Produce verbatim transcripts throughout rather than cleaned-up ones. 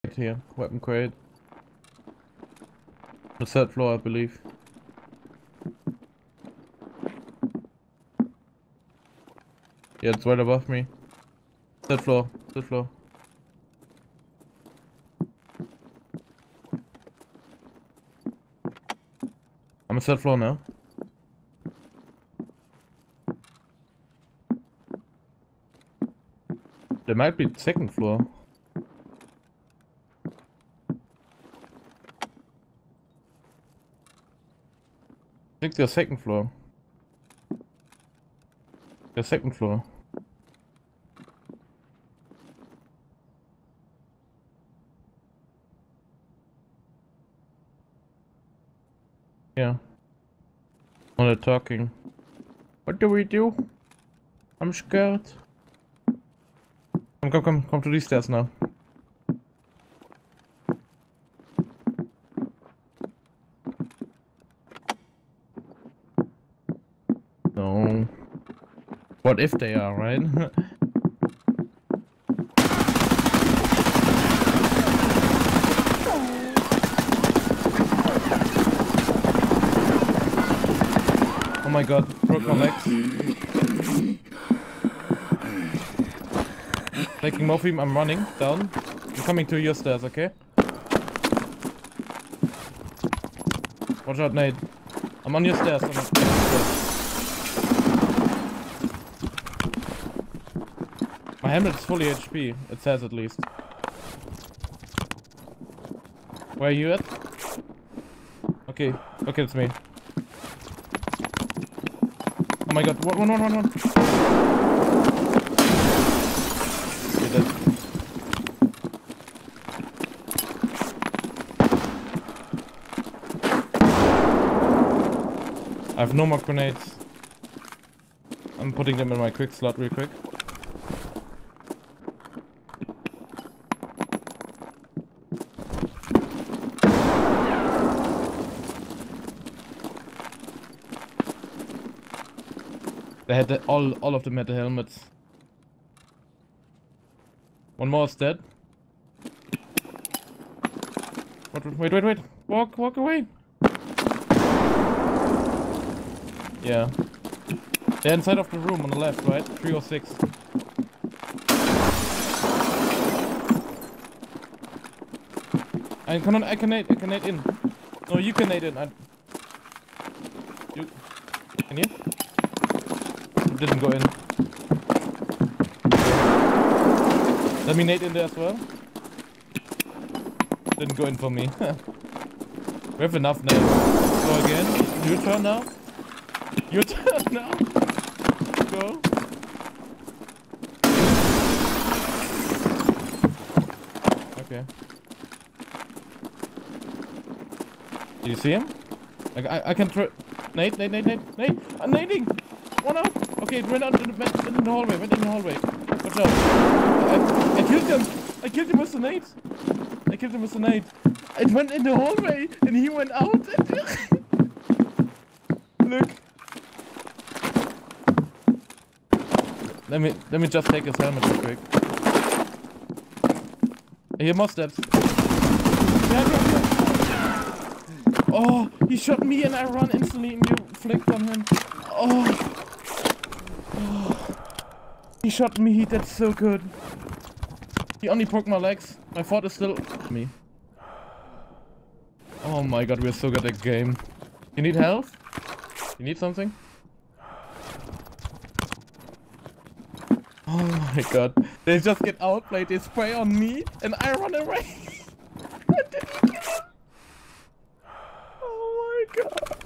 Here, weapon crate. The third floor, I believe. Yeah, it's right above me. Third floor, third floor. I'm on third floor now. There might be second floor. I think they're second floor. The second floor. Yeah. When they're talking. What do we do? I'm scared. Come, come, come, come to these stairs now. No. What if they are, right? Oh my god, broke my legs. Taking morphine, I'm running down. I'm coming to your stairs, okay? Watch out, Nate. I'm on your stairs. I'm on your stairs. My helmet is fully H P, it says at least. Where are you at? Okay, okay, it's me. Oh my god, one, one, one, one, one. Okay, dead. I have no more grenades. I'm putting them in my quick slot real quick. They had the, all all of them had the helmets. One more is dead. Wait, wait, wait, wait! Walk, walk away! Yeah. They're inside of the room on the left, right? Three or six. I can I can nade, I can nade in. No, you can nade in. I... You can you? Didn't go in. Let me nade in there as well. Didn't go in for me. We have enough nades. Go again. Your turn now. Your turn now. Go. Okay. Did you see him? I, I, I can try. Nade, nade, nade, nade, nade. I'm nading. One out. Okay, it went out in the, went in the hallway. Went in the hallway. Watch out. I, I killed him. I killed him with the nade. I killed him with the nade. It went in the hallway and he went out. And look. Let me let me just take his helmet real quick. I hear more steps. Yeah, yeah, yeah. Oh, he shot me and I run instantly and you flicked on him. Oh. Oh. He shot me, that's so good. He only broke my legs. My fort is still me. Oh my god, we're so good at game. You need health? You need something? Oh my god. They just get outplayed, they spray on me and I run away. And then he kill him. Oh my god.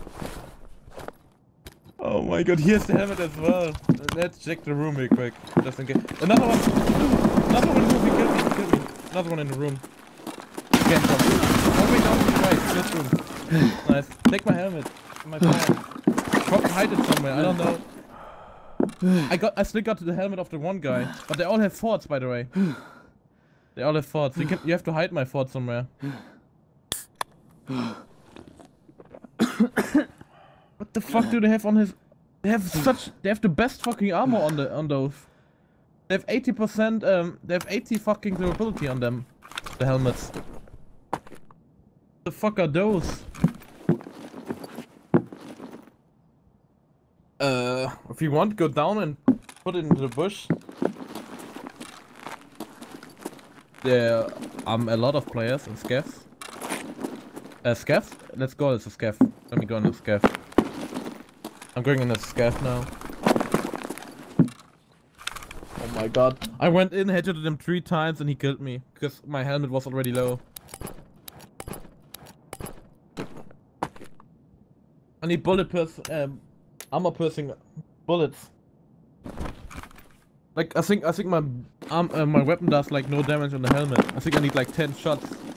Oh my god, here's the helmet as well. Let's check the room real quick. Just in case. Another one. Another one in the room, he killed me, he killed me. Another one in the room. Again, come. One way down to the right, this room. Nice. Take my helmet. My fire. Probably hide it somewhere, I don't know. I got I still got to the helmet of the one guy. But they all have forts, by the way. They all have forts. You can you have to hide my fort somewhere. What the fuck do they have on his... They have such... They have the best fucking armor on the on those. They have eighty percent, um... They have eighty fucking durability on them. The helmets. The fuck are those? Uh, if you want, go down and put it into the bush. There are um, a lot of players in Scaff. Uh, Scaff? Let's go as a Scaff. Let me go in the Scaff. I'm going in the Scaff now. Oh my god. I went in, headshotted him three times and he killed me. Because my helmet was already low. I need bullet pierce, um, armor piercing bullets. Like I think I think my arm, uh, my weapon does like no damage on the helmet. I think I need like ten shots.